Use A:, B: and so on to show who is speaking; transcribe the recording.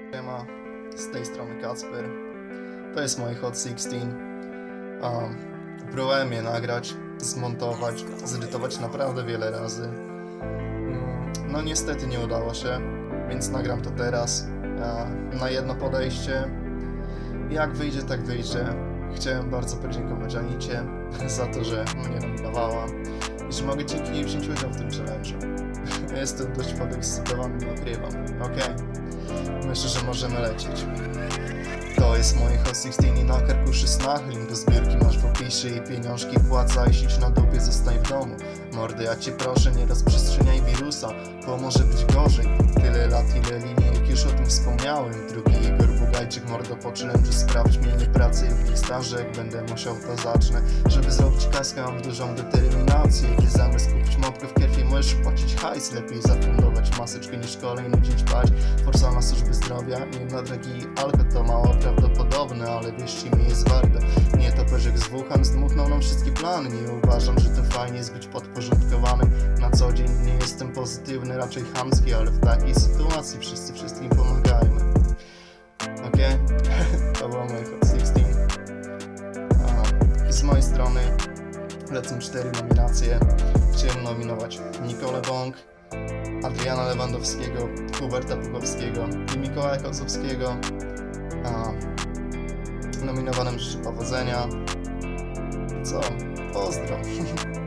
A: Siema, z tej strony Kacper. To jest mój Hot 16. Próbowałem je nagrać, zmontować, zedytować naprawdę wiele razy. No niestety nie udało się, więc nagram to teraz na jedno podejście. Jak wyjdzie, tak wyjdzie. Chciałem bardzo podziękować Anicie za to, że mnie nominowała i że mogę dzięki niej wziąć udział w tym challenge'u. Jestem dość podekscytowany, nie ukrywam. Okej. Myślę, że możemy lecieć. To jest moje Hot 16 i na karku 16. Link do zbiórki masz w opisie i pieniążki wpłacaj. Siedź na dupie, zostań w domu. Mordy, ja cię proszę, nie rozprzestrzeniaj wirusa, bo może być gorzej. Tyle lat, ile linijek, już o tym wspomniałem. Drugi Igor Bugajczyk, mordo po challenge'u. Sprawdź mnie, nie pracy w ich staże. Jak będę musiał, to zacznę. Żeby zrobić kaskę, mam dużą determinację. Gdy zamiast kupić mopkę w kerfie, możesz płacić hajs. Lepiej zafundować maseczkę niż kolejny dzień ćpać. Forsa na służby zdrowia, nie na dragi alko, to mało prawdopodobne, ale wierzcie mi, jest warto. Nie toperzek z Wuhan zdmuchnął nam wszystkie plany. Nie uważam, że to fajnie jest być podporządkowanym. Na co dzień nie jestem pozytywny, raczej chamski, ale w takiej sytuacji wszyscy wszystkim pomagajmy. Okej? To było moje Hot 16. Z mojej strony lecą 4 nominacje. Chciałem nominować Nikolę Bąk, Adriana Lewandowskiego, Huberta Pukowskiego i Mikołaja Kocowskiego. Nominowanym życzę powodzenia. Co? Pozdro!